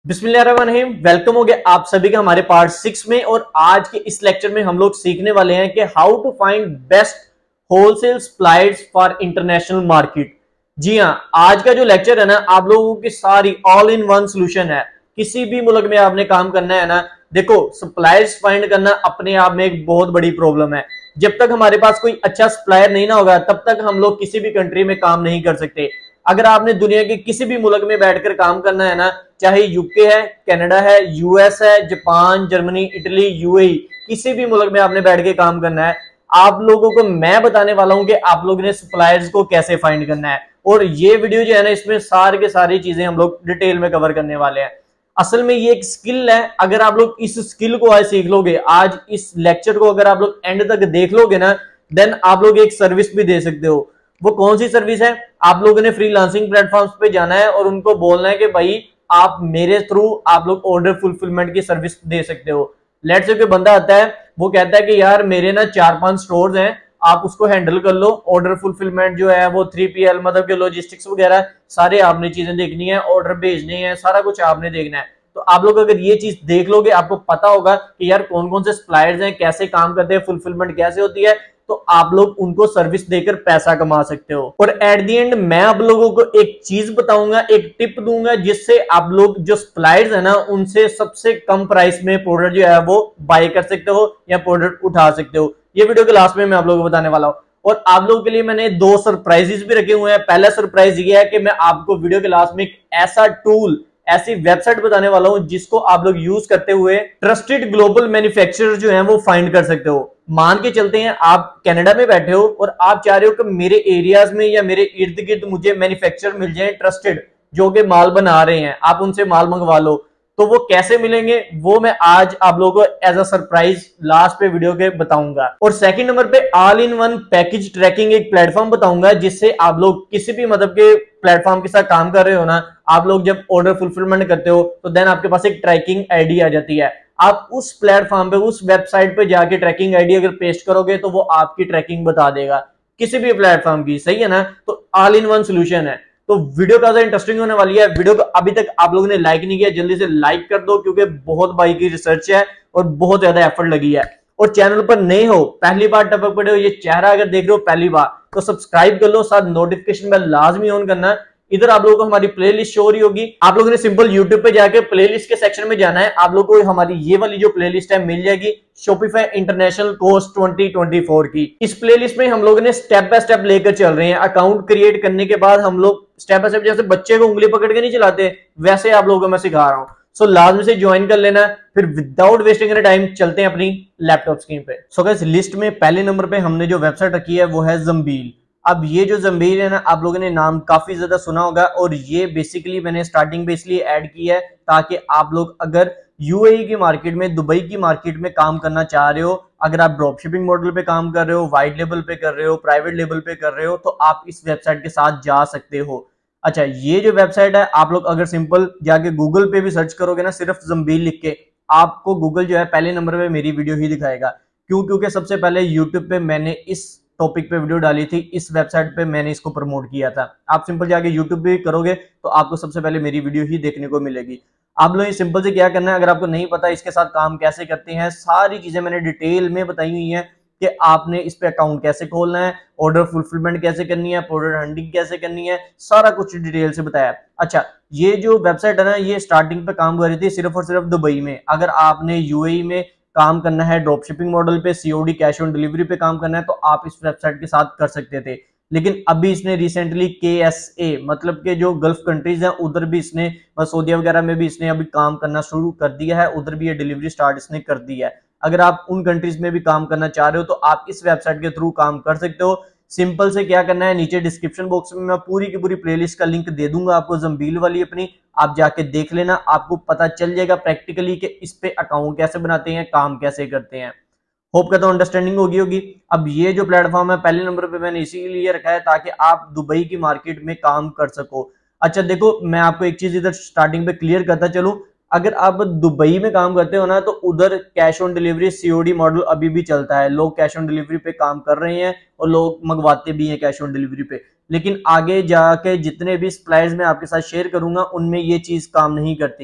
बिस्मिल्लाहिर्रहमानिर्रहीम। वेलकम हो गया आप सभी का हमारे पार्ट 6 में। और आज के इस लेक्चर में हम लोग सीखने वाले हैं कि how to find best wholesale suppliers for international market. जी हाँ, आज का जो लेक्चर है ना, आप लोगों की सारी ऑल इन वन सोल्यूशन है। किसी भी मुल्क में आपने काम करना है ना, देखो सप्लायर्स फाइंड करना अपने आप में एक बहुत बड़ी प्रॉब्लम है। जब तक हमारे पास कोई अच्छा सप्लायर नहीं ना होगा, तब तक हम लोग किसी भी कंट्री में काम नहीं कर सकते। अगर आपने दुनिया के किसी भी मुल्क में बैठकर काम करना है ना, चाहे यूके है, कनाडा है, यूएस है, जापान, जर्मनी, इटली, यूएई, किसी भी मुल्क में आपने बैठ के काम करना है, आप लोगों को मैं बताने वाला हूं कि आप लोगों ने सप्लायर्स को कैसे फाइंड करना है। और ये वीडियो जो है ना, इसमें सारी के सारी चीजें हम लोग डिटेल में कवर करने वाले हैं। असल में ये एक स्किल है। अगर आप लोग इस स्किल को आज सीख लोगे, आज इस लेक्चर को अगर आप लोग एंड तक देख लोगे ना, देन आप लोग एक सर्विस भी दे सकते हो। वो कौन सी सर्विस है? आप लोगों ने फ्रीलांसिंग प्लेटफॉर्म्स पे जाना है और उनको बोलना है कि भाई आप मेरे थ्रू आप लोग ऑर्डर फुलफिलमेंट की सर्विस दे सकते हो। लेट्स से कोई बंदा आता है, वो कहता है कि यार मेरे ना 4-5 स्टोर्स हैं, आप उसको हैंडल कर लो। ऑर्डर फुलफिलमेंट जो है वो 3PL मतलब के लॉजिस्टिक्स वगैरह सारे आपने चीजें देखनी है, ऑर्डर भेजने हैं, सारा कुछ आपने देखना है। तो आप लोग अगर ये चीज देख लोगे, आपको पता होगा कि यार कौन कौन से सप्लायर्स हैं, कैसे काम करते हैं, फुलफिलमेंट कैसे होती है, तो आप लोग उनको सर्विस देकर पैसा कमा सकते हो। और एट द एंड मैं आप लोगों को एक चीज बताऊंगा, एक टिप दूंगा, जिससे आप लोग जो सप्लायर्स है ना, उनसे सबसे कम प्राइस में प्रोडक्ट जो है वो बाय कर सकते हो या प्रोडक्ट उठा सकते हो। ये वीडियो के लास्ट में मैं आप लोगों को बताने वाला हूं। और आप लोगों के लिए मैंने 2 सरप्राइजेस भी रखे हुए हैं। पहला सरप्राइज ये है कि मैं आपको वीडियो के लास्ट में एक ऐसा टूल, ऐसी वेबसाइट बताने वाला हूं जिसको आप लोग यूज करते हुए ट्रस्टेड ग्लोबल मैन्युफैक्चरर जो है वो फाइंड कर सकते हो। मान के चलते हैं आप कनाडा में बैठे हो और आप चाह रहे हो कि मेरे एरियाज में या मेरे इर्द गिर्द मुझे मैन्युफैक्चरर मिल जाए ट्रस्टेड, जो कि माल बना रहे हैं, आप उनसे माल मंगवा लो। तो वो कैसे मिलेंगे वो मैं आज आप लोगों को एज अ सरप्राइज लास्ट पे वीडियो के बताऊंगा। और सेकंड नंबर पे all in one package tracking एक प्लेटफॉर्म बताऊंगा, जिससे आप लोग किसी भी मतलब के प्लेटफॉर्म के साथ काम कर रहे हो ना, आप लोग जब ऑर्डर फुलफिलमेंट करते हो तो देन आपके पास एक ट्रैकिंग आईडी आ जाती है। आप उस प्लेटफॉर्म पे, उस वेबसाइट पे जाके ट्रैकिंग आईडी अगर पेस्ट करोगे तो वो आपकी ट्रैकिंग बता देगा किसी भी प्लेटफॉर्म की। सही है ना? तो ऑल इन वन सोल्यूशन है। तो वीडियो काफी इंटरेस्टिंग होने वाली है। वीडियो को अभी तक आप लोगों ने लाइक नहीं किया, जल्दी से लाइक कर दो, क्योंकि बहुत भाई की रिसर्च है और बहुत ज्यादा एफर्ट लगी है। और चैनल पर नए हो, पहली बार टपक पड़े हो, ये चेहरा अगर देख रहे हो पहली बार, तो सब्सक्राइब कर लो, साथ नोटिफिकेशन बेल लाजमी ऑन करना। इधर आप लोगों को हमारी प्लेलिस्ट शो हो रही होगी। आप लोगों ने सिंपल यूट्यूब पे जाके प्लेलिस्ट के सेक्शन में जाना है। आप लोगों को हमारी ये वाली जो प्लेलिस्ट है मिल जाएगी, शॉपिफाई इंटरनेशनल कोर्स 2024 की। इस प्लेलिस्ट में हम लोगों ने स्टेप बाय स्टेप लेकर चल रहे हैं। अकाउंट क्रिएट करने के बाद हम लोग स्टेप बाय स्टेप, जैसे बच्चे को उंगली पकड़ के नहीं चलाते, वैसे आप लोगों को मैं सिखा रहा हूं। सो लाजमी से ज्वाइन कर लेना। फिर विदाउट वेस्टिंग एनी टाइम चलते हैं अपनी लैपटॉप स्क्रीन पे। सो गाइस, लिस्ट में पहले नंबर पे हमने जो वेबसाइट रखी है वो है ज़म्बील। अब ये जो ज़म्बील है ना, आप लोगों ने नाम काफी ज्यादा सुना होगा, और ये बेसिकली मैंने स्टार्टिंग पे इसलिए ऐड किया है ताकि आप लोग अगर यूएई की मार्केट में, दुबई की मार्केट में काम करना चाह रहे हो, अगर आप ड्रॉप शिपिंग मॉडल पे काम कर रहे हो, वाइट लेवल पे कर रहे हो, प्राइवेट लेवल पे कर रहे हो, तो आप इस वेबसाइट के साथ जा सकते हो। अच्छा, ये जो वेबसाइट है, आप लोग अगर सिंपल जाके गूगल पे भी सर्च करोगे ना, सिर्फ ज़म्बील लिख के, आपको गूगल जो है पहले नंबर पे मेरी वीडियो ही दिखाएगा। क्यों? क्योंकि सबसे पहले यूट्यूब पे मैंने इस टॉपिक पे वीडियो डाली थी, इस वेबसाइट पे मैंने इसको प्रमोट किया था। आप सिंपल जाके यूट्यूब पे करोगे तो आपको सबसे पहले मेरी वीडियो ही देखने को मिलेगी। आप लोग सिंपल से क्या करना है, अगर आपको नहीं पता इसके साथ काम कैसे करते हैं, सारी चीजें मैंने डिटेल में बताई हुई हैं कि आपने इस पे अकाउंट कैसे खोलना है, ऑर्डर फुलफिलमेंट कैसे करनी है, प्रोडक्ट हंटिंग कैसे करनी है, सारा कुछ डिटेल से बताया। अच्छा, ये जो वेबसाइट है ना, ये स्टार्टिंग पे काम कर रही थी सिर्फ और सिर्फ दुबई में। अगर आपने यूएई में काम करना है, ड्रॉप शिपिंग मॉडल पे, सीओडी कैश ऑन डिलीवरी पे काम करना है, तो आप इस वेबसाइट के साथ कर सकते थे। लेकिन अभी इसने रिसेंटली KSA मतलब के जो गल्फ कंट्रीज हैं उधर भी इसने, सऊदीया वगैरह में भी इसने अभी काम करना शुरू कर दिया है, उधर भी ये डिलीवरी स्टार्ट इसने कर दी है। अगर आप उन कंट्रीज में भी काम करना चाह रहे हो तो आप इस वेबसाइट के थ्रू काम कर सकते हो। सिंपल से क्या करना है, नीचे डिस्क्रिप्शन बॉक्स में मैं पूरी की पूरी प्लेलिस्ट का लिंक दे दूंगा आपको, ज़म्बील वाली अपनी, आप जाके देख लेना, आपको पता चल जाएगा प्रैक्टिकली कि इस पे अकाउंट कैसे बनाते हैं, काम कैसे करते हैं। होप करता हूं अंडरस्टैंडिंग होगी। अब ये जो प्लेटफॉर्म है पहले नंबर पे मैंने इसीलिए रखा है ताकि आप दुबई की मार्केट में काम कर सको। अच्छा देखो, मैं आपको एक चीज इधर स्टार्टिंग पे क्लियर करता चलूं, अगर आप दुबई में काम करते हो ना, तो उधर cash on delivery COD model अभी भी चलता है। लोग कैश ऑन डिलीवरी पे काम कर रहे हैं और लोग मंगवाते भी हैं कैश ऑन डिलीवरी पे। लेकिन आगे जाके जितने भी सप्लायर्स मैं आपके साथ शेयर करूंगा उनमें ये चीज काम नहीं करती।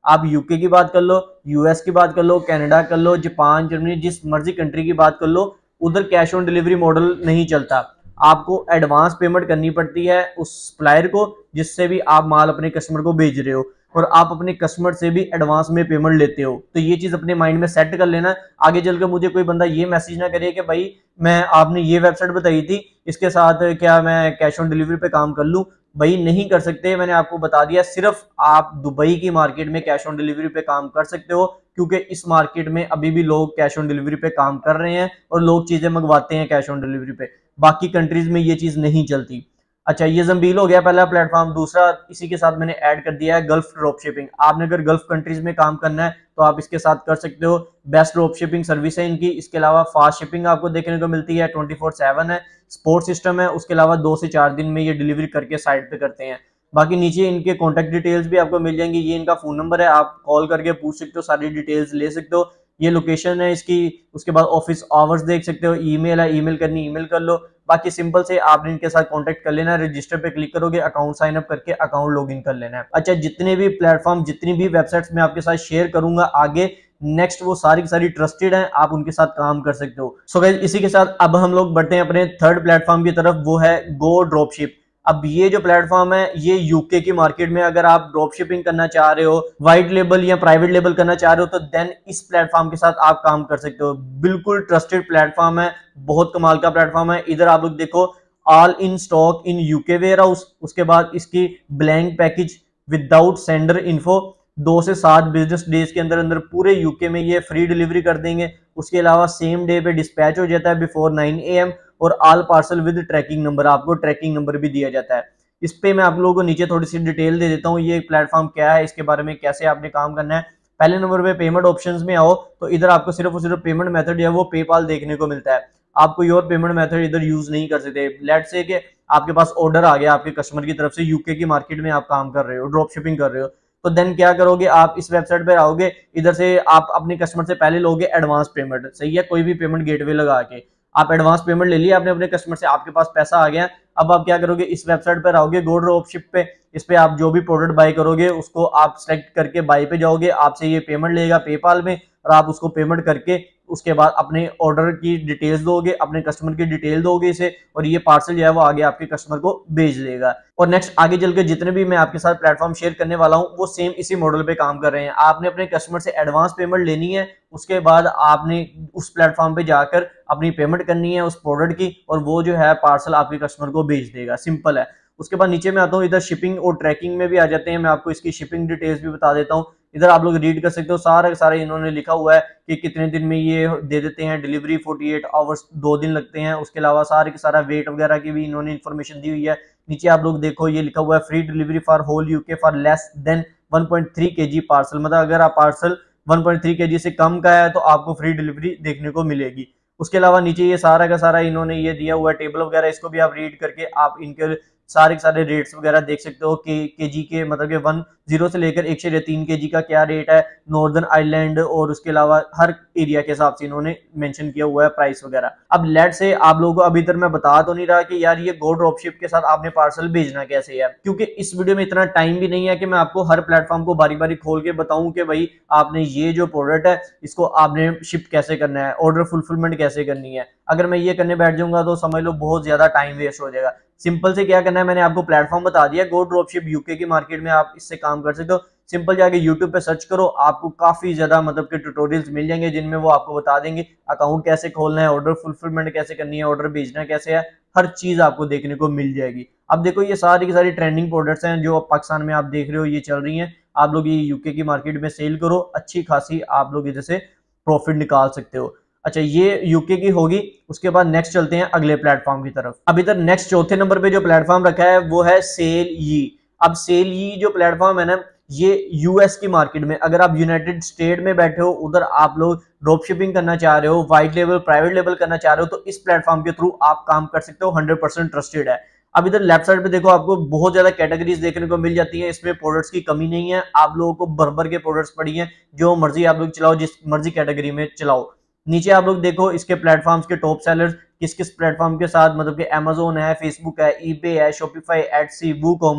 आप यूके की बात कर लो, यूएस की बात कर लो, कनाडा कर लो, जापान, जर्मनी, जिस मर्जी कंट्री की बात कर लो, उधर कैश ऑन डिलीवरी मॉडल नहीं चलता। आपको एडवांस पेमेंट करनी पड़ती है उस सप्लायर को जिससे भी आप माल अपने कस्टमर को भेज रहे हो, और आप अपने कस्टमर से भी एडवांस में पेमेंट लेते हो। तो ये चीज अपने माइंड में सेट कर लेना। आगे चलकर मुझे कोई बंदा ये मैसेज ना करे कि भाई मैं आपने ये वेबसाइट बताई थी, इसके साथ क्या मैं कैश ऑन डिलीवरी पे काम कर लूं। भाई नहीं कर सकते, मैंने आपको बता दिया। सिर्फ आप दुबई की मार्केट में कैश ऑन डिलीवरी पे काम कर सकते हो, क्योंकि इस मार्केट में अभी भी लोग कैश ऑन डिलीवरी पे काम कर रहे हैं और लोग चीजें मंगवाते हैं कैश ऑन डिलीवरी पे। बाकी कंट्रीज में ये चीज नहीं चलती। अच्छा, ये जंबील हो गया पहला प्लेटफॉर्म। दूसरा इसी के साथ मैंने ऐड कर दिया है गल्फ ड्रॉप शिपिंग। आपने अगर गल्फ कंट्रीज में काम करना है तो आप इसके साथ कर सकते हो। बेस्ट ड्रॉप शिपिंग सर्विस है इनकी। इसके अलावा फास्ट शिपिंग आपको देखने को मिलती है, 24/7 है। सपोर्ट सिस्टम है, उसके अलावा 2 से 4 दिन में ये डिलीवरी करके साइट पे करते हैं। बाकी नीचे इनके कॉन्टेक्ट डिटेल्स भी आपको मिल जाएंगी। ये इनका फोन नंबर है, आप कॉल करके पूछ सकते हो, सारी डिटेल्स ले सकते हो। ये लोकेशन है इसकी। उसके बाद ऑफिस आवर्स देख सकते हो। ईमेल है, ईमेल करनी ईमेल कर लो। बाकी सिंपल से आपने इनके साथ कांटेक्ट कर लेना है। रजिस्टर पे क्लिक करोगे, अकाउंट साइन अप करके अकाउंट लॉगिन कर लेना है। अच्छा, जितने भी प्लेटफॉर्म, जितनी भी वेबसाइट्स मैं आपके साथ शेयर करूंगा आगे नेक्स्ट, वो सारी की सारी ट्रस्टेड हैं, आप उनके साथ काम कर सकते हो। सो गाइस, इसी के साथ अब हम लोग बढ़ते हैं अपने थर्ड प्लेटफॉर्म की तरफ, वो है गो ड्रॉपशिप। अब ये जो प्लेटफॉर्म है ये यूके की मार्केट में अगर आप ड्रॉप शिपिंग करना चाह रहे हो, वाइट लेबल या प्राइवेट लेबल करना चाह रहे हो, तो देन इस प्लेटफॉर्म के साथ आप काम कर सकते हो। बिल्कुल ट्रस्टेड प्लेटफॉर्म है, बहुत कमाल का प्लेटफॉर्म है। इधर आप लोग देखो, all in stock in UK warehouse. उसके बाद इसकी blank package without sender info, 2 से 7 बिजनेस डेज के अंदर अंदर पूरे यूके में ये फ्री डिलीवरी कर देंगे। उसके अलावा सेम डे पे डिस्पैच हो जाता है बिफोर 9 AM, और all parcel with tracking number, आपको ट्रैकिंग नंबर भी दिया जाता है। इस पे मैं आप लोगों को नीचे थोड़ी सी डिटेल दे देता हूँ, ये प्लेटफॉर्म क्या है, इसके बारे में कैसे आपने काम करना है। पहले नंबर पे पेमेंट ऑप्शंस में आओ तो इधर आपको सिर्फ और सिर्फ पेमेंट मेथड है वो पेपाल देखने को मिलता है। आप कोई और पेमेंट मेथड इधर यूज नहीं कर सकते। लेट्स से कि आपके पास ऑर्डर आ गया आपके कस्टमर की तरफ से, यूके की मार्केट में आप काम कर रहे हो, ड्रॉप शिपिंग कर रहे हो, तो देन क्या करोगे, आप इस वेबसाइट पे आओगे, इधर से आप अपने कस्टमर से पहले लोगे एडवांस पेमेंट। सही है, कोई भी पेमेंट गेटवे लगा के आप एडवांस पेमेंट ले लिया आपने अपने कस्टमर से, आपके पास पैसा आ गया। अब आप क्या करोगे, इस वेबसाइट पर आओगे गो ड्रॉपशिप पे। इस पे आप जो भी प्रोडक्ट बाय करोगे उसको आप सेलेक्ट करके बाय पे जाओगे, आपसे ये पेमेंट लेगा पेपाल में, और आप उसको पेमेंट करके उसके बाद अपने ऑर्डर की डिटेल्स दोगे, अपने कस्टमर की डिटेल दोगे इसे, और ये पार्सल जो है वो आगे आपके कस्टमर को भेज देगा। और नेक्स्ट आगे चल के जितने भी मैं आपके साथ प्लेटफॉर्म शेयर करने वाला हूँ वो सेम इसी मॉडल पे काम कर रहे हैं। आपने अपने कस्टमर से एडवांस पेमेंट लेनी है, उसके बाद आपने उस प्लेटफॉर्म पे जाकर अपनी पेमेंट करनी है उस प्रोडक्ट की, और वो जो है पार्सल आपके कस्टमर को भेज देगा। सिंपल है। उसके बाद नीचे में आता हूँ, इधर शिपिंग और ट्रैकिंग में भी आ जाते हैं। मैं आपको इसकी शिपिंग डिटेल्स भी बता देता हूँ। इधर आप लोग रीड कर सकते हो, सारा सारा इन्होंने लिखा हुआ है कि कितने दिन में ये दे देते हैं डिलीवरी, 48 आवर्स, 2 दिन लगते हैं। उसके अलावा सारे के सारा वेट वगैरह की भी इन्होंने इन्फॉर्मेशन दी हुई है। नीचे आप लोग देखो, ये लिखा हुआ है free delivery for whole UK for less than 1.3 kg parcel. मतलब अगर आप पार्सल 1.3 kg से कम का है तो आपको फ्री डिलीवरी देखने को मिलेगी। उसके अलावा नीचे ये सारा का सारा इन्होंने ये दिया हुआ है टेबल वगैरह, इसको भी आप रीड करके आप इनके सारे के सारे रेट्स वगैरह देख सकते हो कि केजी के, मतलब कि 10 से लेकर 1.3 kg का क्या रेट है नॉर्दर्न आइलैंड, और उसके अलावा हर एरिया के हिसाब से इन्होंने मेंशन किया हुआ है प्राइस वगैरह। अब लेट से आप लोगों को अभी तक मैं बता तो नहीं रहा कि यार ये गो ड्रॉपशिप के साथ आपने पार्सल भेजना कैसे है, क्योंकि इस वीडियो में इतना टाइम भी नहीं है कि मैं आपको हर प्लेटफॉर्म को बारी बारी खोल के बताऊं कि भाई आपने ये जो प्रोडक्ट है इसको आपने शिप कैसे करना है, ऑर्डर फुलफिलमेंट कैसे करनी है। अगर मैं ये करने बैठ जाऊंगा तो समझ लो बहुत ज्यादा टाइम वेस्ट हो जाएगा। सिंपल से क्या करना है, मैंने आपको प्लेटफॉर्म बता दिया गो ड्रॉपशिप, यूके की मार्केट में आप इससे काम कर सकते हो। सिंपल जाके यूट्यूब पे सर्च करो, आपको काफी ज्यादा मतलब के ट्यूटोरियल्स मिल जाएंगे जिनमें वो आपको बता देंगे अकाउंट कैसे खोलना है, ऑर्डर फुलफिलमेंट कैसे करनी है, ऑर्डर भेजना कैसे है, हर चीज आपको देखने को मिल जाएगी। अब देखो ये सारी की सारी ट्रेंडिंग प्रोडक्ट्स हैं जो पाकिस्तान में आप देख रहे हो, ये चल रही हैं। आप लोग ये यूके की मार्केट में सेल करो, अच्छी खासी आप लोग इधर से प्रॉफिट निकाल सकते हो। अच्छा, ये यूके की होगी। उसके बाद नेक्स्ट चलते हैं अगले प्लेटफॉर्म की तरफ। अब इधर नेक्स्ट चौथे नंबर पे जो प्लेटफॉर्म रखा है वो है सेल ई। अब सेल ई जो प्लेटफॉर्म है ना, ये यूएस की मार्केट में, अगर आप यूनाइटेड स्टेट में बैठे हो, उधर आप लोग ड्रॉप शिपिंग करना चाह रहे हो, वाइट लेवल प्राइवेट लेवल करना चाह रहे हो, तो इस प्लेटफॉर्म के थ्रू आप काम कर सकते हो। 100% ट्रस्टेड है। अब इधर लेफ्ट साइड पे देखो, आपको बहुत ज्यादा कैटेगरीज देखने को मिल जाती है। इसमें प्रोडक्ट्स की कमी नहीं है, आप लोगों को भर भर के प्रोडक्ट्स पड़ी हैं, जो मर्जी आप लोग चलाओ, जिस मर्जी कैटेगरी में चलाओ। नीचे आप लोग देखो इसके प्लेटफॉर्म्स के टॉप सेलर्स किस किस प्लेटफॉर्म के साथ, मतलब कि अमेजोन है, फेसबुक है, ईबे है, Shopify, Etsy, WooCommerce,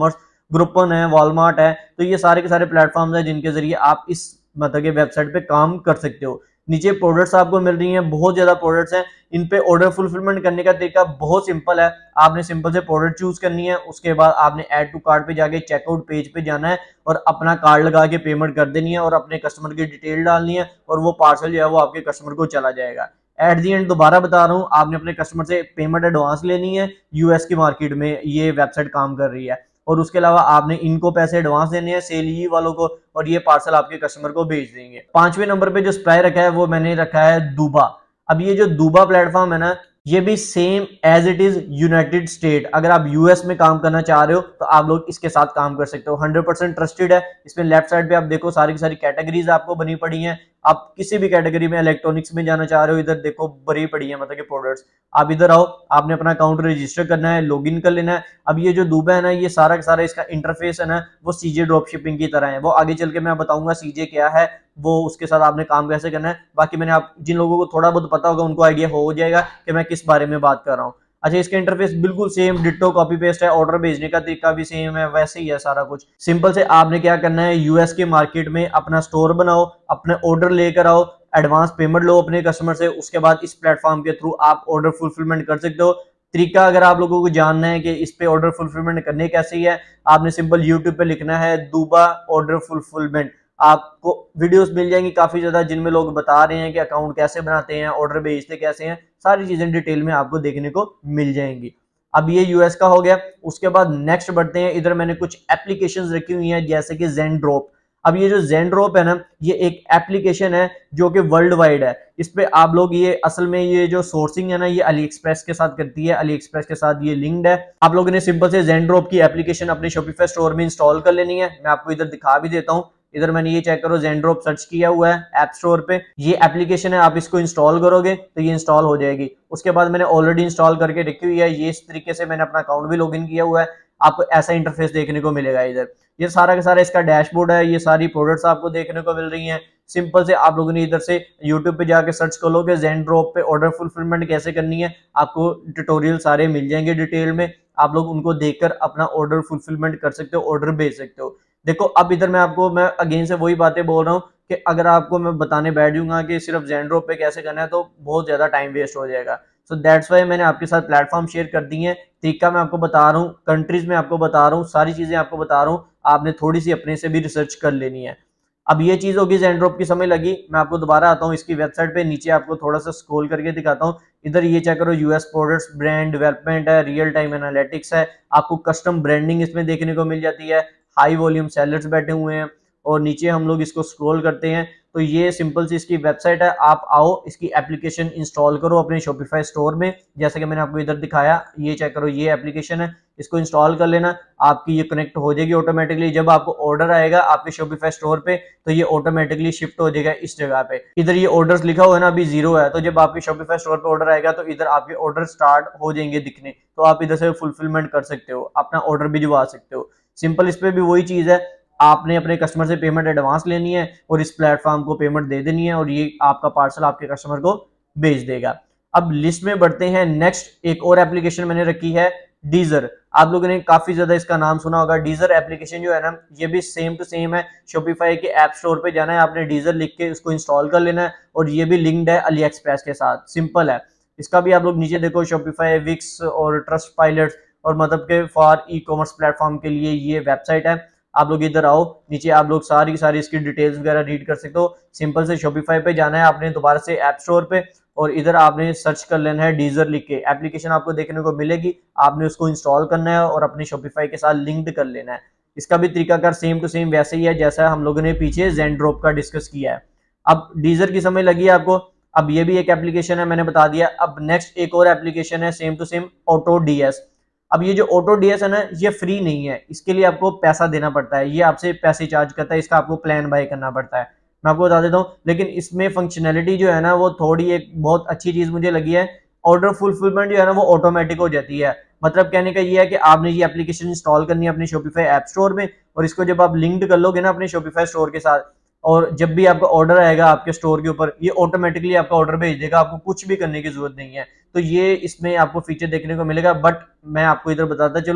Groupon है, वॉलमार्ट है। तो ये सारे के सारे प्लेटफॉर्म्स हैं जिनके जरिए आप इस मतलब के वेबसाइट पे काम कर सकते हो। नीचे प्रोडक्ट्स आपको मिल रही हैं, बहुत ज्यादा प्रोडक्ट्स हैं। इन पे ऑर्डर फुलफिलमेंट करने का तरीका बहुत सिंपल है। आपने सिंपल से प्रोडक्ट चूज करनी है, उसके बाद आपने ऐड टू कार्ट पे जाके चेकआउट पेज पे जाना है और अपना कार्ड लगा के पेमेंट कर देनी है और अपने कस्टमर की डिटेल डालनी है और वो पार्सल जो है वो आपके कस्टमर को चला जाएगा। एट दी एंड दोबारा बता रहा हूँ, आपने अपने कस्टमर से पेमेंट एडवांस लेनी है। यूएस की मार्केट में ये वेबसाइट काम कर रही है और उसके अलावा आपने इनको पैसे एडवांस देने हैं सेल वालों को और ये पार्सल आपके कस्टमर को भेज देंगे। 5वें नंबर पे जो सप्लाई रखा है वो मैंने रखा है दूबा। अब ये जो दूबा प्लेटफॉर्म है ना, ये भी same as it is United State. अगर आप यूएस में काम करना चाह रहे हो तो आप लोग इसके साथ काम कर सकते हो। 100% ट्रस्टेड है। इसमें लेफ्ट साइड पे आप देखो सारी की सारी कैटेगरीज आपको बनी पड़ी हैं। आप किसी भी कैटेगरी में इलेक्ट्रॉनिक्स में जाना चाह रहे हो, इधर देखो बड़ी पड़ी है मतलब कि प्रोडक्ट्स। आप इधर आओ, आपने अपना अकाउंट रजिस्टर करना है, लॉगिन कर लेना है। अब ये जो दूबा है ना, ये सारा का सारा इसका इंटरफेस है ना, वो सीजे ड्रॉप शिपिंग की तरह है। वो आगे चल के मैं बताऊंगा सीजे क्या है, वो उसके साथ आपने काम कैसे करना है। बाकी मैंने आप जिन लोगों को थोड़ा बहुत पता होगा उनको आइडिया हो जाएगा कि मैं किस बारे में बात कर रहा हूँ। अच्छा, इसका इंटरफेस बिल्कुल सेम डिट्टो कॉपी पेस्ट है। ऑर्डर भेजने का तरीका भी सेम है, वैसे ही है सारा कुछ। सिंपल से आपने क्या करना है, यूएस के मार्केट में अपना स्टोर बनाओ, अपने ऑर्डर लेकर आओ, एडवांस पेमेंट लो अपने कस्टमर से, उसके बाद इस प्लेटफॉर्म के थ्रू आप ऑर्डर फुलफिलमेंट कर सकते हो। तरीका अगर आप लोगों को जानना है कि इस पे ऑर्डर फुलफिलमेंट करने कैसे है, आपने सिंपल यूट्यूब पे लिखना है दूबा ऑर्डर फुलफिलमेंट। आपको वीडियोस मिल जाएंगी काफी ज्यादा जिनमें लोग बता रहे हैं कि अकाउंट कैसे बनाते हैं, ऑर्डर भेजते कैसे हैं, सारी चीजें डिटेल में आपको देखने को मिल जाएंगी। अब ये यूएस का हो गया। उसके बाद नेक्स्ट बढ़ते हैं। इधर मैंने कुछ एप्लीकेशंस रखी हुई हैं जैसे कि ज़ेनड्रॉप। अब ये जो ज़ेनड्रॉप है ना, ये एक एप्लीकेशन है जो कि वर्ल्ड वाइड है। इस पे आप लोग ये असल में ये जो सोर्सिंग है ना, ये अली एक्सप्रेस के साथ करती है। अली एक्सप्रेस के साथ ये लिंक्ड है। आप लोगों ने सिंपल से ज़ेनड्रॉप की एप्लीकेशन अपने शॉपिफाई स्टोर में इंस्टॉल कर लेनी है। मैं आपको इधर दिखा भी देता हूँ। इधर मैंने ये चेक करो, ज़ेनड्रॉप सर्च किया हुआ है ऐप स्टोर पे। ये एप्लीकेशन है, आप इसको इंस्टॉल करोगे तो ये इंस्टॉल हो जाएगी। उसके बाद मैंने ऑलरेडी इंस्टॉल करके रखी हुई है। ये इस तरीके से मैंने अपना अकाउंट भी लॉगिन किया हुआ है। आपको ऐसा इंटरफेस देखने को मिलेगा। इधर ये सारा का सारा इसका डैशबोर्ड है। ये सारी प्रोडक्ट्स आपको देखने को मिल रही हैं। सिंपल से आप लोगों ने इधर से यूट्यूब पे जाके सर्च करोगे ज़ेनड्रॉप पे ऑर्डर फुलफिलमेंट कैसे करनी है, आपको ट्यूटोरियल सारे मिल जाएंगे डिटेल में। आप लोग उनको देखकर अपना ऑर्डर फुलफिलमेंट कर सकते हो, ऑर्डर भेज सकते हो। देखो अब इधर मैं अगेन से वही बातें बोल रहा हूँ कि अगर आपको मैं बताने बैठ जाऊंगा कि सिर्फ ज़ेनड्रॉप पे कैसे करना है तो बहुत ज्यादा टाइम वेस्ट हो जाएगा। सो दैट्स वाई मैंने आपके साथ प्लेटफॉर्म शेयर कर दी है। तरीका मैं आपको बता रहा हूँ, कंट्रीज में आपको बता रहा हूँ, सारी चीजें आपको बता रहा हूँ। आपने थोड़ी सी अपने से भी रिसर्च कर लेनी है। अब ये चीज होगी, ज़ेनड्रॉप की समय लगी। मैं आपको दोबारा आता हूँ इसकी वेबसाइट पे, नीचे आपको थोड़ा सा स्क्रॉल करके दिखाता हूँ। इधर ये चेक करो, यूएस प्रोडक्ट्स, ब्रांड डेवलपमेंट है, रियल टाइम एनालिटिक्स है, आपको कस्टम ब्रांडिंग इसमें देखने को मिल जाती है, हाई वॉल्यूम सेलर्स बैठे हुए हैं। और नीचे हम लोग इसको स्क्रॉल करते हैं तो ये सिंपल सी इसकी वेबसाइट है। आप आओ, इसकी एप्लीकेशन इंस्टॉल करो अपने शॉपिफाई स्टोर में, जैसे कि मैंने आपको इधर दिखाया। ये चेक करो, ये एप्लीकेशन है, इसको इंस्टॉल कर लेना। आपकी ये कनेक्ट हो जाएगी ऑटोमेटिकली। जब आपको ऑर्डर आएगा आपके शॉपिफाई स्टोर पे तो ये ऑटोमेटिकली शिफ्ट हो जाएगा इस जगह पे। इधर ये ऑर्डर्स लिखा हुआ है ना, अभी 0 है। तो जब आपके शॉपिफाई स्टोर पे ऑर्डर आएगा तो इधर आपके ऑर्डर स्टार्ट हो जाएंगे दिखने, तो आप इधर से फुलफिलमेंट कर सकते हो, अपना ऑर्डर भिजवा सकते हो। सिंपल इस पे भी वही चीज है, आपने अपने कस्टमर से पेमेंट एडवांस लेनी है और इस प्लेटफॉर्म को पेमेंट दे देनी है और ये आपका पार्सल आपके कस्टमर को भेज देगा। अब लिस्ट में बढ़ते हैं। नेक्स्ट एक और एप्लीकेशन मैंने रखी है, डीजर। आप लोगों ने काफी ज्यादा इसका नाम सुना होगा। डीजर एप्लीकेशन जो है ना, ये भी सेम टू सेम है। शॉपिफाई के ऐप स्टोर पे जाना है, आपने डीजर लिख के उसको इंस्टॉल कर लेना है और ये भी लिंक्ड है अली एक्सप्रेस के साथ। सिंपल है। इसका भी आप लोग नीचे देखो, शॉपिफाई, विक्स और ट्रस्ट पायलट और मतलब के फॉर ई कॉमर्स प्लेटफॉर्म के लिए ये वेबसाइट है। आप लोग इधर आओ, नीचे आप लोग सारी की सारी इसकी डिटेल्स वगैरह रीड कर सकते हो। सिंपल से शॉपिफाई पे जाना है आपने दोबारा से ऐप स्टोर पे और इधर आपने सर्च कर लेना है डीजर लिख के। एप्लीकेशन आपको देखने को मिलेगी, आपने उसको इंस्टॉल करना है और अपने शॉपिफाई के साथ लिंक्ड कर लेना है। इसका भी तरीकाकार सेम टू सेम वैसे ही है जैसा हम लोगों ने पीछे ज़ेनड्रॉप का डिस्कस किया है। अब डीजर की समझ लगी है आपको। अब ये भी एक एप्लीकेशन है, मैंने बता दिया। अब नेक्स्ट एक और एप्लीकेशन है same to same, auto DS. अब ये जो ऑटो डीएस है ना, ये फ्री नहीं है, इसके लिए आपको पैसा देना पड़ता है। ये आपसे पैसे चार्ज करता है, इसका आपको प्लान बाय करना पड़ता है। मैं आपको बता देता हूँ, लेकिन इसमें फंक्शनैलिटी जो है ना वो थोड़ी एक बहुत अच्छी चीज मुझे लगी है। ऑर्डर फुलफिलमेंट जो है ना वो ऑटोमेटिक हो जाती है। मतलब कहने का ये है कि आपने ये एप्लीकेशन इंस्टॉल करनी है अपने शॉपिफाई ऐप स्टोर में और इसको जब आप लिंक्ड कर लोगे ना अपने शॉपिफाई स्टोर के साथ, और जब भी आपका ऑर्डर आएगा आपके स्टोर के ऊपर, ये ऑटोमेटिकली आपका ऑर्डर भेज देगा, आपको कुछ भी करने की जरूरत नहीं है। तो ये इसमें आपको फीचर देखने को मिलेगा। बट मैं आपको इधर बताता चलूं,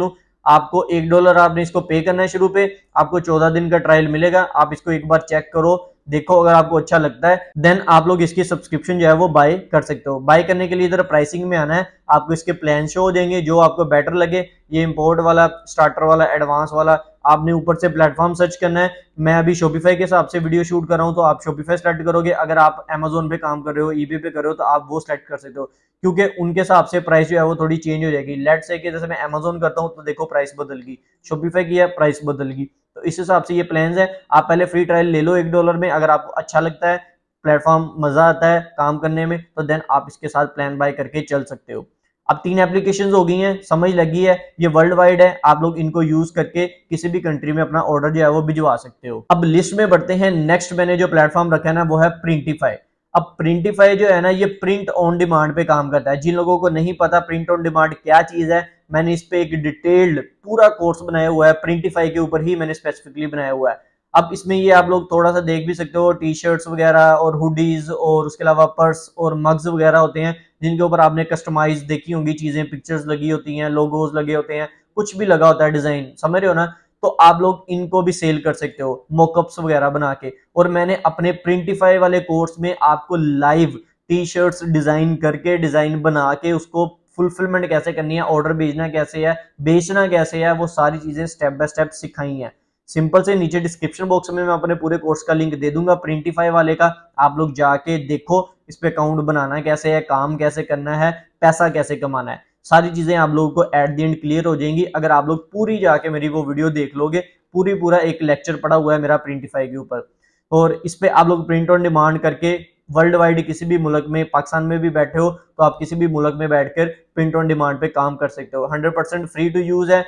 आपको $1 आपने इसको पे करना है शुरू पे, आपको 14 दिन का ट्रायल मिलेगा। आप इसको एक बार चेक करो, देखो, अगर आपको अच्छा लगता है देन आप लोग इसकी सब्सक्रिप्शन जो है वो बाय कर सकते हो। बाय करने के लिए इधर प्राइसिंग में आना है, आपको इसके प्लान शो हो जाएंगे, जो आपको बेटर लगे। ये इंपोर्ट वाला, स्टार्टर वाला, एडवांस वाला, आपने ऊपर से प्लेटफॉर्म सर्च करना है। मैं अभी शॉपिफाई के हिसाब से वीडियो शूट कर रहा हूं, तो आप शॉपिफाई सेलेक्ट करोगे। अगर आप अमेजोन पे काम कर रहे हो, ईबे पे कर रहे हो, तो आप वो सेलेक्ट कर सकते हो, क्योंकि उनके हिसाब से प्राइस जो है वो थोड़ी चेंज हो जाएगी। लेट्स से कि जैसे मैं अमेजोन करता हूं तो देखो प्राइस बदल गई, शॉपिफाई की है प्राइस बदल गई। तो इस हिसाब से ये प्लान है। आप पहले फ्री ट्रायल ले लो $1 में, अगर आपको अच्छा लगता है, प्लेटफॉर्म मजा आता है काम करने में, तो देन आप इसके साथ प्लान बाय करके चल सकते हो। अब 3 एप्लीकेशन हो गई हैं, समझ लगी है, ये वर्ल्ड वाइड है, आप लोग इनको यूज करके किसी भी कंट्री में अपना ऑर्डर जो है वो भिजवा सकते हो। अब लिस्ट में बढ़ते हैं, नेक्स्ट मैंने जो प्लेटफॉर्म रखा है ना वो है प्रिंटिफाई। अब प्रिंटिफाई जो है ना, ये प्रिंट ऑन डिमांड पे काम करता है। जिन लोगों को नहीं पता प्रिंट ऑन डिमांड क्या चीज है, मैंने इस पे एक डिटेल्ड पूरा कोर्स बनाया हुआ है, प्रिंटिफाई के ऊपर ही मैंने स्पेसिफिकली बनाया हुआ है। अब इसमें ये आप लोग थोड़ा सा देख भी सकते हो, टी शर्ट्स वगैरह और हुडीज और उसके अलावा पर्स और मग्स वगैरह होते हैं, जिनके ऊपर आपने कस्टमाइज देखी होंगी चीजें, पिक्चर्स लगी होती हैं, लोगोज लगे होते हैं, कुछ भी लगा होता है डिजाइन, समझ रहे हो ना। तो आप लोग इनको भी सेल कर सकते हो मॉकअप्स वगैरह बना के। और मैंने अपने प्रिंटिफाई वाले कोर्स में आपको लाइव टी शर्ट्स डिजाइन करके, डिजाइन बना के, उसको फुलफिलमेंट कैसे करनी है, ऑर्डर भेजना कैसे है, बेचना कैसे है, वो सारी चीजें स्टेप बाय स्टेप सिखाई हैं। सिंपल से नीचे डिस्क्रिप्शन बॉक्स में मैं अपने पूरे कोर्स का लिंक दे दूंगा प्रिंटिफाई वाले का, आप लोग जाके देखो इस पे अकाउंट बनाना कैसे है, काम कैसे करना है, पैसा कैसे कमाना है, सारी चीजें आप लोगों को एट द एंड क्लियर हो जाएंगी अगर आप लोग पूरी जाके मेरी वो वीडियो देख लोगे। पूरा एक लेक्चर पड़ा हुआ है मेरा प्रिंटिफाई के ऊपर, और इस पे आप लोग प्रिंट ऑन डिमांड करके वर्ल्ड वाइड किसी भी मुल्क में, पाकिस्तान में भी बैठे हो तो आप किसी भी मुल्क में बैठकर प्रिंट ऑन डिमांड पे काम कर सकते हो। 100% फ्री टू यूज है,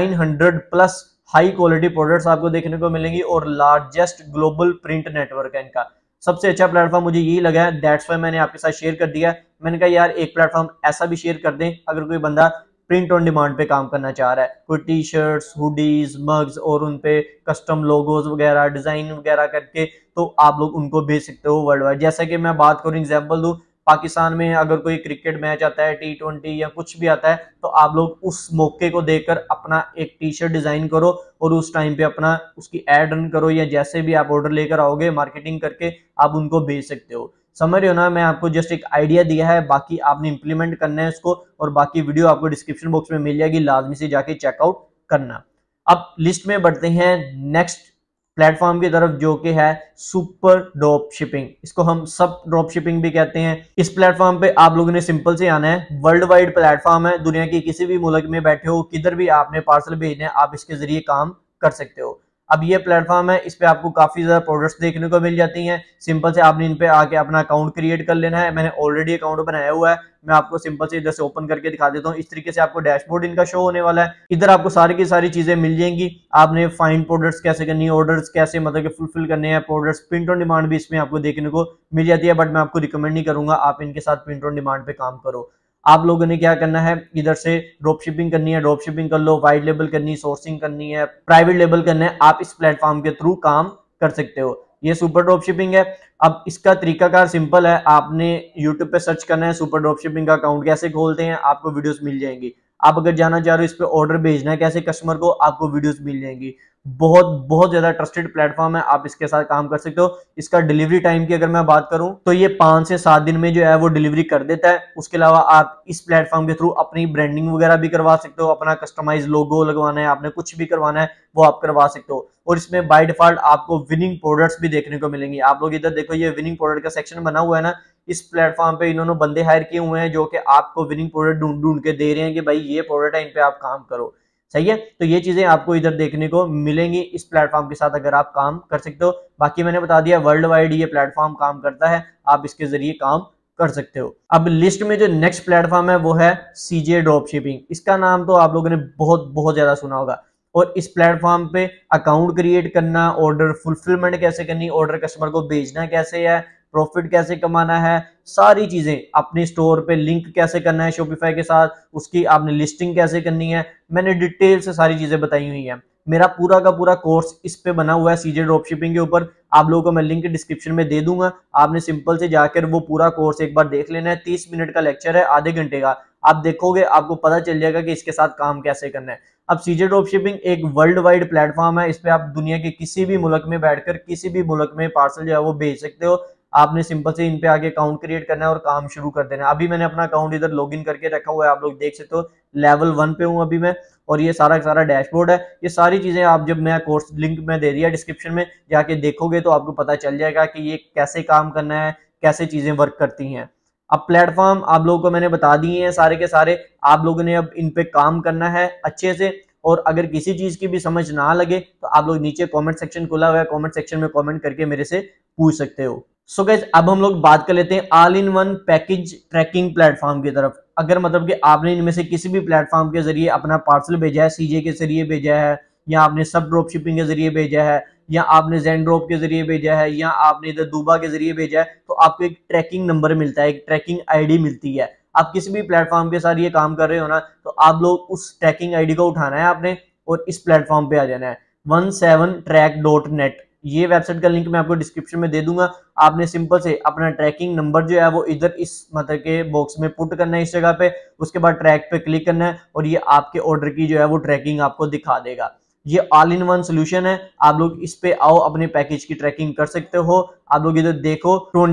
900 प्लस हाई क्वालिटी प्रोडक्ट्स आपको देखने को मिलेंगी, और लार्जेस्ट ग्लोबल प्रिंट नेटवर्क है इनका। सबसे अच्छा प्लेटफॉर्म मुझे यही लगा है, दैट्स वाई मैंने आपके साथ शेयर कर दिया। मैंने कहा यार एक प्लेटफॉर्म ऐसा भी शेयर कर दें, अगर कोई बंदा प्रिंट ऑन डिमांड पे काम करना चाह रहा है, कोई टी शर्ट्स, हुडीज, मग्स और उन पे कस्टम लोगोज वगैरह डिजाइन वगैरह करके, तो आप लोग उनको भेज सकते हो वर्ल्ड वाइड। जैसा कि मैं बात करूं, एग्जांपल दूं, पाकिस्तान में अगर कोई क्रिकेट मैच आता है, T20 या कुछ भी आता है, तो आप लोग उस मौके को देखकर अपना एक टी शर्ट डिजाइन करो और उस टाइम पे अपना उसकी एड रन करो, या जैसे भी आप ऑर्डर लेकर आओगे मार्केटिंग करके आप उनको भेज सकते हो। समझ रहे हो ना, मैं आपको जस्ट एक आइडिया दिया है, बाकी आपने इंप्लीमेंट करना है इसको, और बाकी वीडियो आपको डिस्क्रिप्शन बॉक्स में मिल जाएगी, लाजमी से जाके चेकआउट करना। अब लिस्ट में बढ़ते हैं नेक्स्ट प्लेटफॉर्म की तरफ, जो कि है सुपर ड्रॉप शिपिंग। इसको हम सब ड्रॉप शिपिंग भी कहते हैं। इस प्लेटफॉर्म पे आप लोगों ने सिंपल से आना है, वर्ल्ड वाइड प्लेटफॉर्म है, दुनिया के किसी भी मुल्क में बैठे हो, किधर भी आपने पार्सल भेजना है, आप इसके जरिए काम कर सकते हो। अब ये प्लेटफॉर्म है, इस पे आपको काफी ज्यादा प्रोडक्ट्स देखने को मिल जाती हैं। सिंपल से आपने इन पे आके अपना अकाउंट क्रिएट कर लेना है। मैंने ऑलरेडी अकाउंट बनाया हुआ है, मैं आपको सिंपल से इधर से ओपन करके दिखा देता हूँ। इस तरीके से आपको डैशबोर्ड इनका शो होने वाला है, इधर आपको सारी की सारी चीजें मिल जाएंगी। आपने फाइंड प्रोडक्ट्स कैसे करनी है, ऑर्डर्स कैसे मतलब कि फुलफिल करने हैं, प्रोडक्ट्स प्रिंट ऑन डिमांड भी इसमें आपको देखने को मिल जाती है, बट मैं आपको रिकमेंड नहीं करूंगा आप इनके साथ प्रिंट ऑन डिमांड पे काम करो। आप लोगों ने क्या करना है, इधर से ड्रॉप शिपिंग करनी है, ड्रॉप शिपिंग कर लो, वाइट लेबल करनी, सोर्सिंग करनी है, प्राइवेट लेबल करना है, आप इस प्लेटफॉर्म के थ्रू काम कर सकते हो। ये सुपर ड्रॉप शिपिंग है। अब इसका तरीकाकार सिंपल है, आपने यूट्यूब पे सर्च करना है सुपर ड्रॉप शिपिंग का अकाउंट कैसे खोलते हैं, आपको वीडियोस मिल जाएंगी। आप अगर जाना चाह रहे हो इस पे ऑर्डर भेजना है कैसे कस्टमर को, आपको वीडियोस मिल जाएंगी। बहुत बहुत ज्यादा ट्रस्टेड प्लेटफॉर्म है, आप इसके साथ काम कर सकते हो। इसका डिलीवरी टाइम की अगर मैं बात करूं तो ये 5 से 7 दिन में जो है वो डिलीवरी कर देता है। उसके अलावा आप इस प्लेटफॉर्म के थ्रू अपनी ब्रांडिंग वगैरह भी करवा सकते हो, अपना कस्टमाइज लोगो लगवाना है, आपने कुछ भी करवाना है वो आप करवा सकते हो। और इसमें बाय डिफॉल्ट आपको विनिंग प्रोडक्ट्स भी देखने को मिलेंगे। आप लोग इधर देखो, ये विनिंग प्रोडक्ट का सेक्शन बना हुआ है ना, इस प्लेटफॉर्म पे इन्होंने बंदे हायर किए हुए हैं जो कि आपको विनिंग प्रोडक्ट ढूंढ ढूंढ के दे रहे हैं कि भाई ये प्रोडक्ट है, इन पे आप काम करो। सही है, तो ये चीजें आपको इधर देखने को मिलेंगी इस प्लेटफॉर्म के साथ अगर आप काम कर सकते हो। बाकी मैंने बता दिया वर्ल्ड वाइड ये प्लेटफॉर्म काम करता है, आप इसके जरिए काम कर सकते हो। अब लिस्ट में जो नेक्स्ट प्लेटफॉर्म है वो है सीजे ड्रॉप शिपिंग। इसका नाम तो आप लोगों ने बहुत बहुत ज्यादा सुना होगा। और इस प्लेटफॉर्म पे अकाउंट क्रिएट करना, ऑर्डर फुलफिलमेंट कैसे करनी, ऑर्डर कस्टमर को भेजना कैसे है, प्रॉफिट कैसे कमाना है, सारी चीजें, अपने स्टोर पे लिंक कैसे करना है शॉपिफाई के साथ, उसकी आपने लिस्टिंग कैसे करनी है, मैंने डिटेल से सारी चीजें बताई हुई हैं। मेरा पूरा का पूरा कोर्स इस पे बना हुआ है सीजे ड्रॉप शिपिंग के ऊपर। आप लोगों को मैं लिंक डिस्क्रिप्शन में दे दूंगा, आपने सिंपल से जाकर वो पूरा कोर्स एक बार देख लेना है। 30 मिनट का लेक्चर है, आधे घंटे का। आप देखोगे आपको पता चल जाएगा कि इसके साथ काम कैसे करना है। अब सीजे ड्रॉप शिपिंग एक वर्ल्ड वाइड प्लेटफॉर्म है। इस पे आप दुनिया के किसी भी मुल्क में बैठकर किसी भी मुल्क में पार्सल जो है वो भेज सकते हो। आपने सिंपल से इन पे आके अकाउंट क्रिएट करना है और काम शुरू कर देना है। अभी मैंने अपना अकाउंट इधर लॉगिन करके रखा हुआ है, आप लोग देख सकते हो लेवल 1 पे हूँ अभी मैं, और ये सारा सारा डैशबोर्ड है। ये सारी चीजें आप जब मैं कोर्स लिंक में दे दिया डिस्क्रिप्शन में, जाके देखोगे तो आपको पता चल जाएगा कि ये कैसे काम करना है, कैसे चीजें वर्क करती हैं। अब प्लेटफॉर्म आप लोगों को मैंने बता दिए हैं सारे के सारे, आप लोगों ने अब इन पे काम करना है अच्छे से। और अगर किसी चीज की भी समझ ना लगे तो आप लोग नीचे कमेंट सेक्शन खुला हुआ है, कमेंट सेक्शन में कमेंट करके मेरे से पूछ सकते हो। सो गाइस अब हम लोग बात कर लेते हैं all in one package tracking platform की तरफ। अगर मतलब कि आपने इनमें से किसी भी प्लेटफॉर्म के जरिए अपना पार्सल भेजा है, सीजे के जरिए भेजा है, या आपने सब ड्रॉप शिपिंग के जरिए भेजा है, या आपने ज़ेन ड्रॉप के जरिए भेजा है, या आपने इधर दूबा के जरिए भेजा है, तो आपको एक ट्रैकिंग नंबर मिलता है, एक ट्रैकिंग आईडी मिलती है। आप किसी भी प्लेटफॉर्म के साथ ये काम कर रहे हो ना, तो आप लोग उस ट्रैकिंग आईडी को उठाना है आपने और इस प्लेटफॉर्म पे आ जाना है 17track.net। ये वेबसाइट का लिंक मैं आपको डिस्क्रिप्शन में दे दूंगा। आपने सिंपल से अपना ट्रैकिंग नंबर जो है वो इधर इस मतलब के बॉक्स में पुट करना है इस जगह पे, उसके बाद ट्रैक पे क्लिक करना है और ये आपके ऑर्डर की जो है वो ट्रैकिंग आपको दिखा देगा। ये ऑल इन वन सोल्यूशन है। आप लोग इस पे आओ, अपने पैकेज की ट्रैकिंग कर सकते हो। आप लोग इधर देखो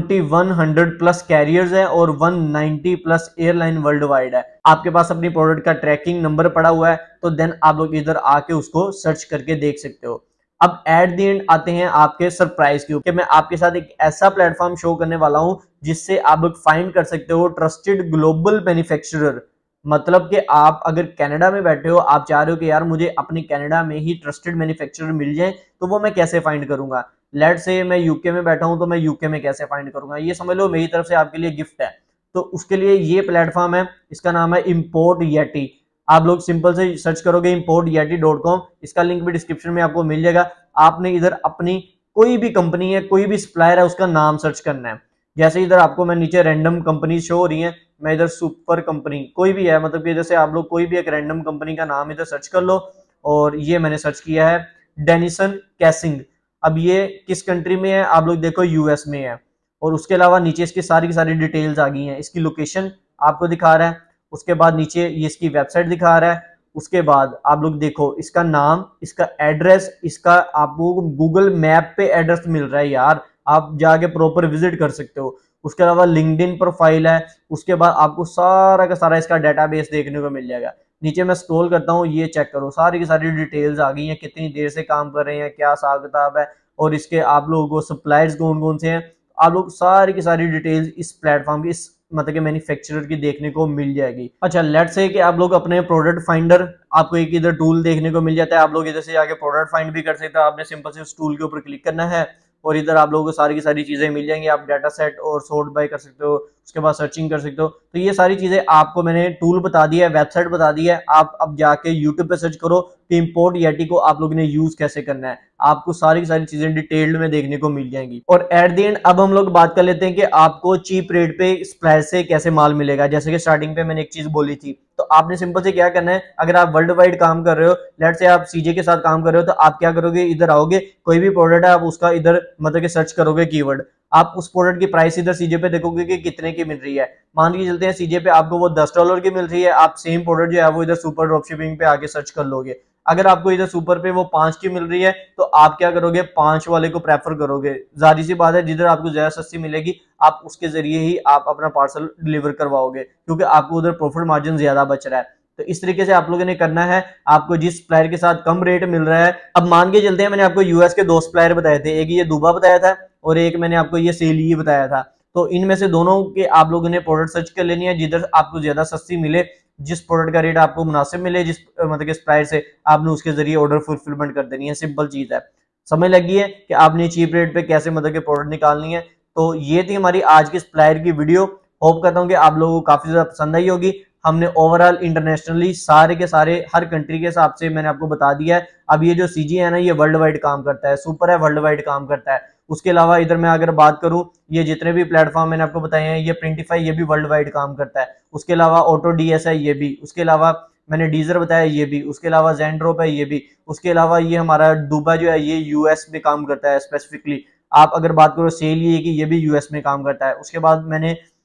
2100 प्लस कैरियर्स है और 190 प्लस एयरलाइन वर्ल्ड वाइड है। आपके पास अपनी प्रोडक्ट का ट्रैकिंग नंबर पड़ा हुआ है, तो देन आप लोग इधर आके उसको सर्च करके देख सकते हो। अब एट द एंड आते हैं आपके सरप्राइज के ऊपर। मैं आपके साथ एक ऐसा प्लेटफॉर्म शो करने वाला हूं जिससे आप लोग फाइंड कर सकते हो ट्रस्टेड ग्लोबल मैन्युफैक्चरर। मतलब कि आप अगर कनाडा में बैठे हो, आप चाह रहे हो कि यार मुझे अपने कनाडा में ही ट्रस्टेड मैन्युफैक्चरर मिल जाए, तो वो मैं कैसे फाइंड करूंगा। लेट से मैं यूके में बैठा हूं, तो मैं यूके में कैसे फाइंड करूंगा, ये समझ लो मेरी तरफ से आपके लिए गिफ्ट है। तो उसके लिए ये प्लेटफॉर्म है, इसका नाम है इम्पोर्ट येटी। आप लोग सिंपल से सर्च करोगे importyeti.com, इसका लिंक भी डिस्क्रिप्शन में आपको मिल जाएगा। आपने इधर अपनी कोई भी कंपनी है, कोई भी सप्लायर है, उसका नाम सर्च करना है। जैसे इधर आपको मैं नीचे रैंडम कंपनी शो हो रही है, मैं इधर सुपर कंपनी कोई भी है, मतलब कि जैसे आप लोग कोई भी एक रैंडम कंपनी का नाम इधर सर्च कर लो। और ये मैंने सर्च किया है डेनिसन कैसिंग। अब ये किस कंट्री में है, आप लोग देखो यूएस में है। और उसके अलावा नीचे इसकी सारी डिटेल्स आ गई हैं। इसकी लोकेशन आपको दिखा रहा है, उसके बाद नीचे ये इसकी वेबसाइट दिखा रहा है। उसके बाद आप लोग देखो इसका नाम, इसका एड्रेस, इसका आपको गूगल मैप पे एड्रेस मिल रहा है यार, आप जाके प्रॉपर विजिट कर सकते हो। उसके अलावा लिंक्डइन प्रोफाइल है। उसके बाद आपको सारा का सारा इसका डेटाबेस देखने को मिल जाएगा। नीचे मैं स्क्रॉल करता हूँ, ये चेक करो सारी की सारी डिटेल्स आ गई हैं, कितनी देर से काम कर रहे हैं, क्या हिसाब किताब है, और इसके आप लोगों को सप्लायर्स कौन कौन से हैं। आप लोग सारी की सारी डिटेल्स इस प्लेटफॉर्म की, इस मतलब के मैन्युफैक्चरर की देखने को मिल जाएगी। अच्छा लेट्स से कि आप लोग अपने प्रोडक्ट फाइंडर, आपको एक इधर टूल देखने को मिल जाता है, आप लोग इधर से जाके प्रोडक्ट फाइंड भी कर सकते हो। आपने सिंपल से उस टूल के ऊपर क्लिक करना है और इधर आप लोगों को सारी की सारी चीजें मिल जाएंगी। आप डाटा सेट और सॉर्ट बाय कर सकते हो, उसके बाद सर्चिंग कर सकते हो। तो ये सारी चीजें आपको मैंने टूल बता दिया है, वेबसाइट बता दी है। आप अब जाके यूट्यूब पे सर्च करो कि इम्पोर्ट येटी को आप लोगों ने यूज कैसे करना है, आपको सारी की सारी चीजें डिटेल्ड में देखने को मिल जाएंगी। और एट द एंड अब हम लोग बात कर लेते हैं कि आपको चीप रेट पे सप्लायर से कैसे माल मिलेगा। जैसे कि स्टार्टिंग पे मैंने एक चीज बोली थी, तो आपने सिंपल से क्या करना है, अगर आप वर्ल्ड वाइड काम कर रहे हो, लेट से आप सीजे के साथ काम कर रहे हो, तो आप क्या करोगे, इधर आओगे, कोई भी प्रोडक्ट है आप उसका इधर मतलब कि सर्च करोगे कीवर्ड, आप उस प्रोडक्ट की प्राइस इधर सीजे पे देखोगे कि कितने की मिल रही है। मान के चलते हैं सीजे पे आपको वो $10 की मिल रही है, आप सेम प्रोडक्ट जो है वो इधर सुपर ड्रॉप शिपिंग पे आके सर्च कर लोगे। अगर आपको इधर सुपर पे वो 5 की मिल रही है, तो आप क्या करोगे, 5 वाले को प्रेफर करोगे। जाहिर सी बात है, जिधर आपको ज्यादा सस्ती मिलेगी आप उसके जरिए ही आप अपना पार्सल डिलीवर करवाओगे, क्योंकि आपको उधर प्रॉफिट मार्जिन ज्यादा बच रहा है। तो इस तरीके से आप लोगों ने करना है। आपको जिस सप्लायर के साथ कम रेट मिल रहा है, अब मान के चलते हैं मैंने आपको यूएस के 2 सप्लायर बताए थे, एक ये दुबा बताया था और एक मैंने आपको ये सेली बताया था। तो इनमें से दोनों के आप लोगों ने प्रोडक्ट सर्च कर लेनी है, जिधर आपको ज्यादा सस्ती मिले, जिस प्रोडक्ट का रेट आपको मुनासिब मिले, जिस मतलब के सप्लायर से, आपने उसके जरिए ऑर्डर फुलफिलमेंट कर देनी है। सिंपल चीज है, समझ लगी है कि आपने चीप रेट पे कैसे मतलब के प्रोडक्ट निकालनी है। तो ये थी हमारी आज की सप्लायर की वीडियो। होप करता हूँ कि आप लोगों को काफी ज्यादा पसंद आई होगी। हमने ओवरऑल इंटरनेशनली सारे के सारे हर कंट्री के हिसाब से मैंने आपको बता दिया है। अब ये जो सीजी है ना, ये वर्ल्ड वाइड काम करता है, सुपर है वर्ल्ड वाइड काम करता है। उसके अलावा इधर मैं अगर बात करूं, ये जितने भी प्लेटफॉर्म मैंने आपको बताए हैं, ये प्रिंटिफाई ये भी वर्ल्ड वाइड काम करता है। उसके अलावा ऑटो डीएस है ये भी, उसके अलावा मैंने डीजर बताया ये भी, उसके अलावा ज़ेन ड्रॉप है ये भी, उसके अलावा ये हमारा डूबा जो है ये यूएस में काम करता है स्पेसिफिकली। आप अगर बात करो सेल ये कि ये भी यूएस में काम करता है। उसके बाद मैंने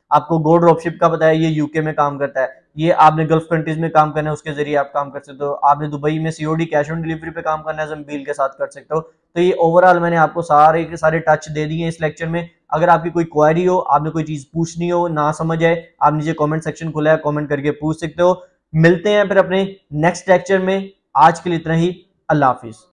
आपको गो ड्रॉपशिप का पता है, ये यूके में काम करता है। ये आपने गल्फ कंट्रीज में काम करना है, उसके जरिए आप काम कर सकते हो। आपने दुबई में सीओडी कैश ऑन डिलीवरी पे काम करना है, ज़म्बील के साथ कर सकते हो। तो ये ओवरऑल मैंने आपको सारे के सारे टच दे दिए इस लेक्चर में। अगर आपकी कोई क्वेरी हो, आपने कोई चीज पूछनी हो, ना समझ आए, आप नीचे कमेंट सेक्शन खुला है, कमेंट करके पूछ सकते हो। मिलते हैं फिर अपने नेक्स्ट लेक्चर में। आज के लिए इतना ही। अल्लाह हाफिज।